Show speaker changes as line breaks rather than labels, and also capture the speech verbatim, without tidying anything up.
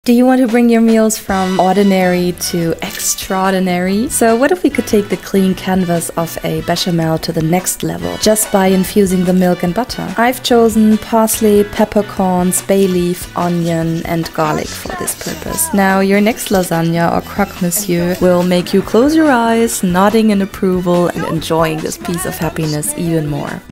Do you want to bring your meals from ordinary to extraordinary? So what if we could take the clean canvas of a bechamel to the next level just by infusing the milk and butter? I've chosen parsley, peppercorns, bay leaf, onion and garlic for this purpose. Now your next lasagna or croque monsieur will make you close your eyes, nodding in approval and enjoying this piece of happiness even more.